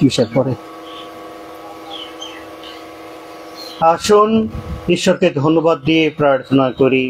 কিসের পরে? আসুন ঈশ্বরকে ধন্যবাদ দিয়ে প্রার্থনা করি।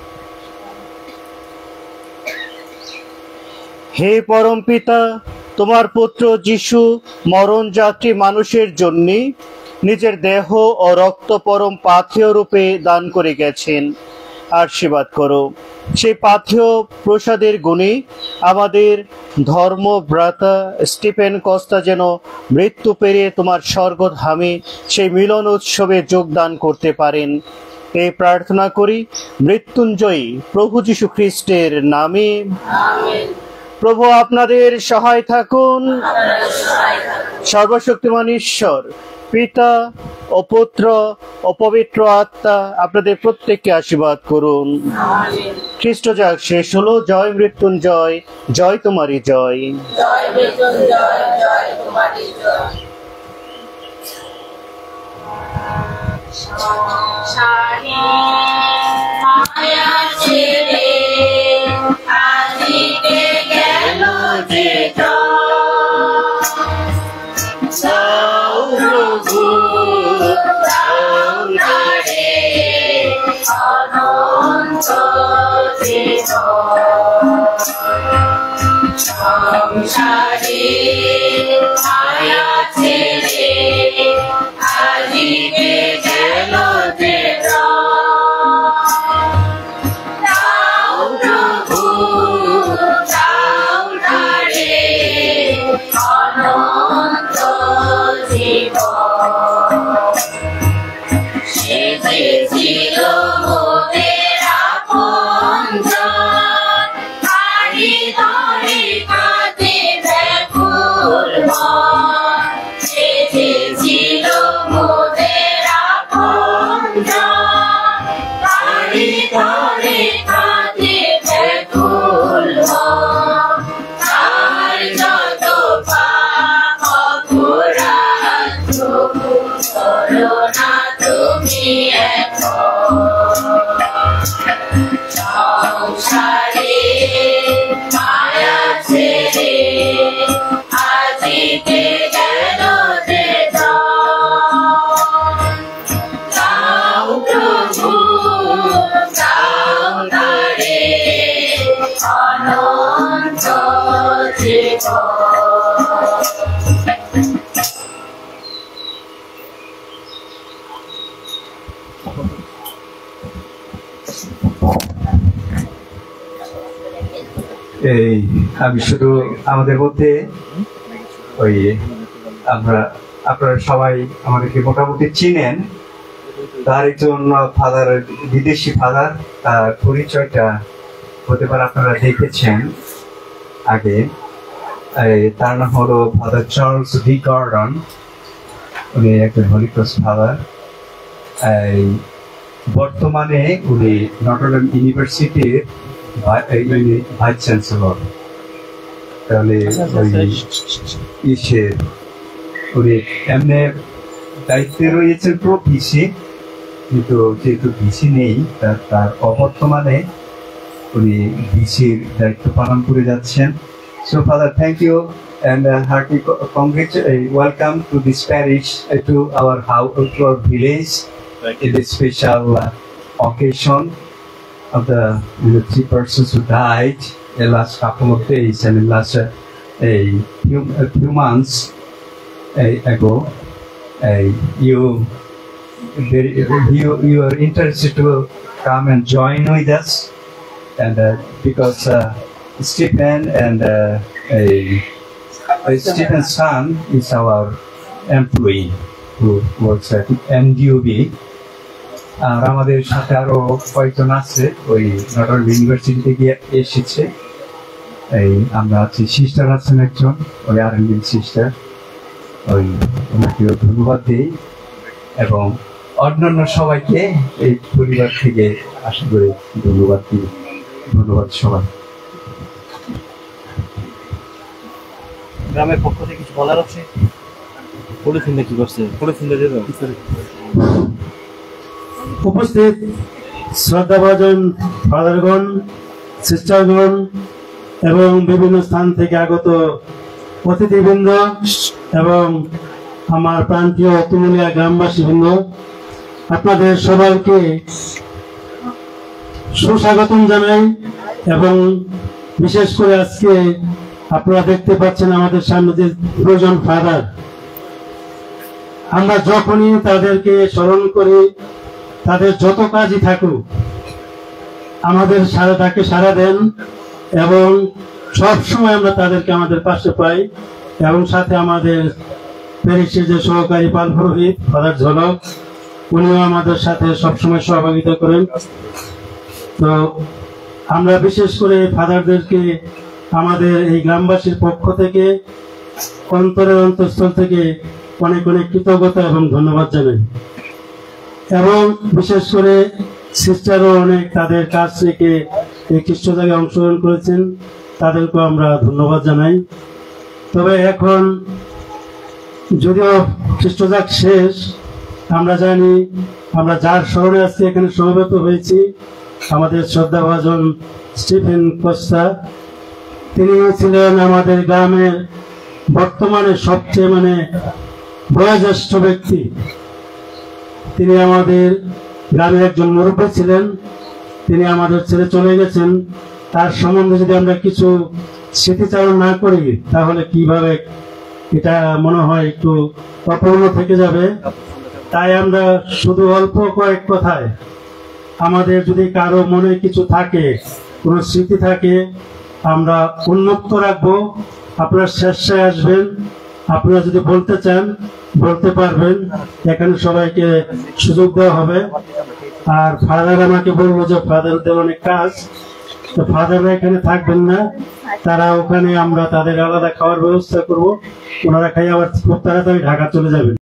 হে পরম পিতা, তোমার পুত্র যিশু মরণ যাত্রী মানুষের জন্য নিজের দেহ ও রক্ত পরম পাথেয় রূপে দান করে গেছেন। আশীর্বাদ করো সেই পাথেয় প্রসাদের গুণে আমাদের ধর্মভ্রাতা স্টিফেন কস্তা যেন মৃত্যু পেরিয়ে তোমার স্বর্গধামে সেই মিলন উৎসবে যোগদান করতে পারেন। এই প্রার্থনা করি মৃত্যুঞ্জয়ী প্রভু যীশু খ্রিস্টের নামে। প্রভু আপনাদের সহায় থাকুন। সর্বশক্তিমান ঈশ্বর পিতা ও পুত্র ও পবিত্র আত্মা আপনাদের প্রত্যেককে আশীর্বাদ করুন। খ্রিস্ট যাগ শেষ হলো। জয় মৃত্যুঞ্জয়, জয় তোমারই জয়। এই আমি শুধু আমাদের মধ্যে ওই আপনারা সবাই আমাদেরকে মোটামুটি চিনেন। তার একজন ফাদার, বিদেশি ফাদার, তার পরিচয়টা হতে পারে আপনারা দেখেছেন আগে। তার নাম হলো ফাদার চার্লস ডি গর্ডন। উনি একজন হলি ক্রস ফাদার। বর্তমানে উনি নটরডেম ইউনিভার্সিটির ভাইস চ্যান্সেলর। তাহলে উনি এমনি দায়িত্বে রয়েছেন প্রো ভিসি, কিন্তু যেহেতু ভিসি নেই তার অবর্তমানে উনি ভিসির দায়িত্ব পালন করে যাচ্ছেন। So Father, thank you and hearty welcome to this parish, to our house, to our village, in this special occasion of the 3 persons who died in the last couple of days and in the last a few months ago. You are interested to come and join with us, and because Stephen and Stephen's son is our employee who works at NDUB. আর আমাদের সাথে আরো কয়েকজন আছে, ওই Notre Dame university থেকে এসেছে। এই আমরা আছি, সিস্টার আছেন একজন, ওই আরেকজন সিস্টার, ওই ওনাকে ধন্যবাদ দিই এবং অন্যান্য সবাইকে এই পরিবার থেকে আশা করে ধন্যবাদ দিই। ধন্যবাদ সবাই। গ্রামের পক্ষ থেকে কিছু বলার আছে? পলিথিনটা কি করছে? পলিথিনটা দিয়ে দাও। উপস্থিত শ্রদ্ধাভাজন ফাদারগণ, সিস্টারগণ এবং বিভিন্ন স্থান থেকে আগত অতিথিবৃন্দ, এবং আমার প্রান্তীয় তুমুলিয়া গ্রামবাসী বৃন্দ, আপনাদের সবাইকে সুস্বাগতম জানাই। এবং বিশেষ করে আজকে আপনারা দেখতে পাচ্ছেন আমাদের সামনে যে দুজন ফাদার, আমরা যখনই তাদেরকে স্মরণ করি, তাদের যত কাজই থাকুক আমাদের ডাকে সাড়া দেন এবং সব সময় আমরা তাদেরকে আমাদের পাশে পাই। এবং সাথে আমাদের প্যারিসের যে সহকারী পাল পুরোহিত ফাদার ঝলক, উনিও আমাদের সাথে সবসময় সহযোগিতা করেন। তো আমরা বিশেষ করে ফাদারদেরকে আমাদের এই গ্রামবাসীর পক্ষ থেকে অন্তরের অন্তঃস্থল থেকে অনেক অনেক কৃতজ্ঞতা এবং ধন্যবাদ জানাই। এবং বিশেষ করে সিস্টারও অনেক তাদের কাজ থেকে এই খ্রিস্টজাগে অংশগ্রহণ করেছেন, তাদেরকেও আমরা ধন্যবাদ জানাই। তবে এখন যদিও খ্রিস্টজাগ শেষ, আমরা জানি আমরা যার স্মরণে আজকে এখানে সমবেত হয়েছি, আমাদের শ্রদ্ধাভাজন স্টিফেন কস্তা, তিনি ছিলেন আমাদের গ্রামের বর্তমানে সবচেয়ে বয়োজ্যেষ্ঠ ব্যক্তি। তিনি আমাদের গ্রামের একজন মুরব্বী ছিলেন, তিনি আমাদের ছেড়ে চলে গেছেন। তার সম্বন্ধে যদি আমরা কিছু স্মৃতিচারণ না করি তাহলে কিভাবে এটা মনে হয় একটু অপূর্ণ থেকে যাবে। তাই আমরা শুধু অল্প কয়েক কথায়, আমাদের যদি কারো মনে কিছু থাকে, কোনো স্মৃতি থাকে, আমরা উন্মুক্ত রাখবো। আপনারা শেষে আসবেন, আপনারা যদি বলতে চান বলতে পারবেন, এখানে সবাইকে সুযোগ দেওয়া হবে। আর ফাদার আমাকে বলবো যে ফাদারদের অনেক কাজ, তো ফাদাররা এখানে থাকবেন না, তারা ওখানে আমরা তাদের আলাদা খাওয়ার ব্যবস্থা করব, ওনারা খাই আবার খুব তাড়াতাড়ি ঢাকা চলে যাবেন।